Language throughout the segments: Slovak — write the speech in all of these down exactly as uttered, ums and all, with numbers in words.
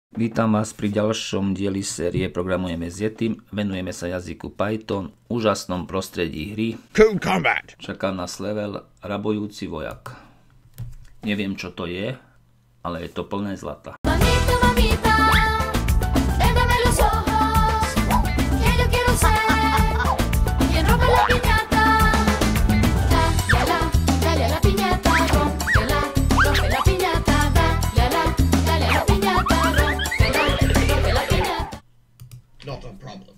Vítam vás pri ďalšom dieli série Programujeme s Yetim. Venujeme sa jazyku Python, úžasnom prostredí hry. Cool Combat. Čaká nás level Rabujúci vojak. Neviem, čo to je, ale je to plné zlata. Mamita, mamita, véndeme los ojos, que yo quiero ser quien rompe la piñata. Dale a la, dale a la piñata, rómpela, rompe la piñata. Dale a la, dale a la piñata, rómpela, rompe la piñata. Not a problem.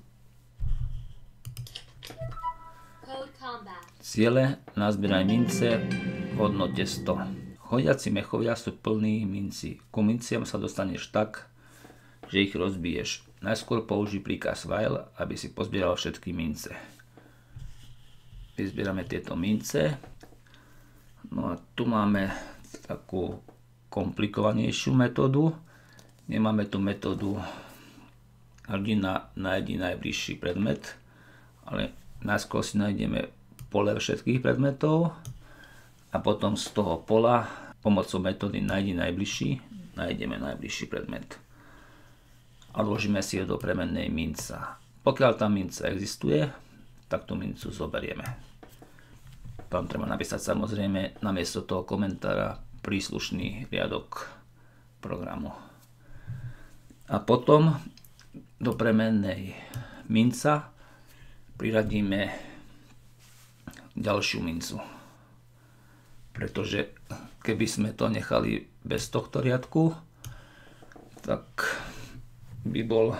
Code Combat. Ciele: nazbieraj mince v hodnote sto. Chodiaci mechovia sú plní minci. Ku minciam sa dostaneš tak, že ich rozbiješ. Najskôr použij príkaz while, aby si pozbieral všetky mince. Vyzbierame tieto mince. No a tu máme takú komplikovanejšiu metódu. Nemáme tu metódu hrdina nájdi najbližší predmet, ale najskôr si nájdeme pole všetkých predmetov a potom z toho pola pomocou metódy nájdi najbližší nájdeme najbližší predmet a vložíme si ho do premennej minca. Pokiaľ tá minca existuje, tak tú mincu zoberieme. Tam treba napísať samozrejme namiesto toho komentára príslušný riadok programu. A potom do premennej minca priradíme ďalšiu mincu. Pretože keby sme to nechali bez tohto riadku, tak by bol,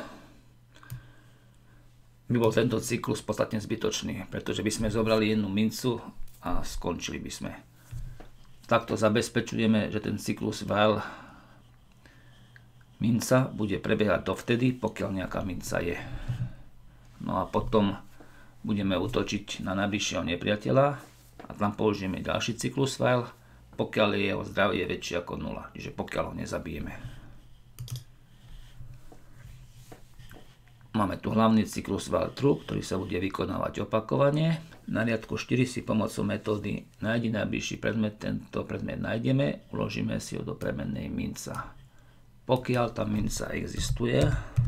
by bol tento cyklus podstatne zbytočný, pretože by sme zobrali jednu mincu a skončili by sme. Takto zabezpečujeme, že ten cyklus while minca bude prebiehať dovtedy, pokiaľ nejaká minca je. No a potom budeme útočiť na najbližšieho nepriateľa a tam použijeme ďalší cyklus while, pokiaľ je jeho zdravie väčšie ako nula, čiže pokiaľ ho nezabijeme. Máme tu hlavný cyklus while true, ktorý sa bude vykonávať opakovane. Na riadku štyri si pomocou metódy nájdi najbližší predmet, tento predmet nájdeme, uložíme si ho do premennej minca. Pokiaľ tá minca existuje,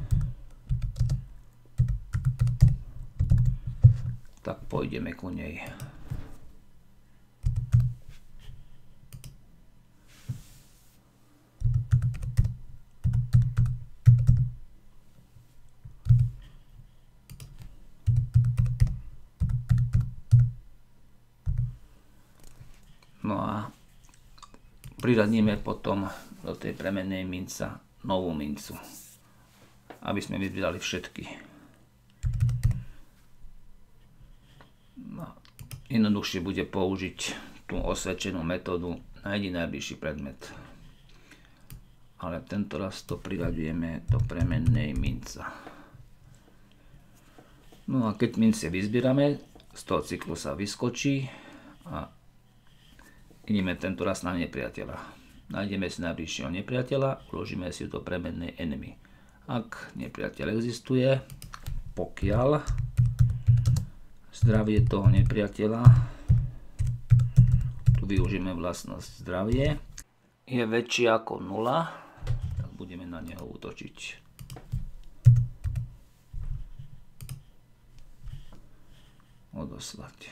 tak pôjdeme ku nej. No a priradíme potom do tej premennej minca novú mincu, aby sme vyzbierali všetky. No, jednoduchšie bude použiť tú osvedčenú metódu nájdi najbližší predmet. Ale tento raz to priradujeme do premennej minca. No a keď mince vyzbierame, z toho cyklu sa vyskočí a ideme tento raz na nepriateľa. Nájdeme si najbližšieho nepriateľa, uložíme si do premennej enemy. Ak nepriateľ existuje, pokiaľ zdravie toho nepriateľa, tu využijeme vlastnosť zdravie, je väčšie ako nula, tak budeme na neho útočiť. Odoslať.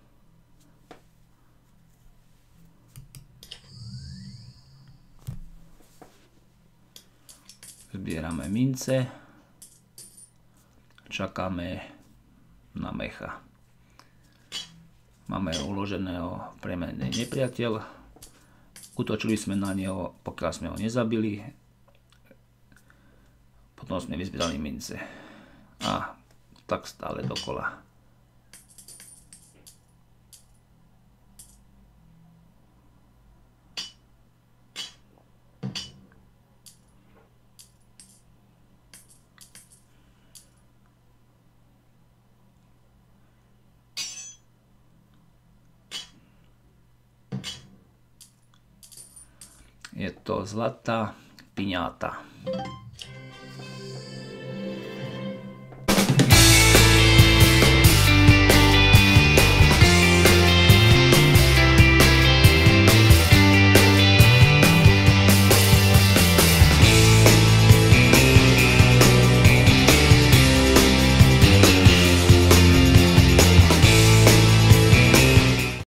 Zbierame mince, čakáme na mecha. Máme uloženého premennej nepriateľ, útočili sme na neho, pokiaľ sme ho nezabili, potom sme vyzbierali mince a tak stále dokola. Je to zlatá piňáta.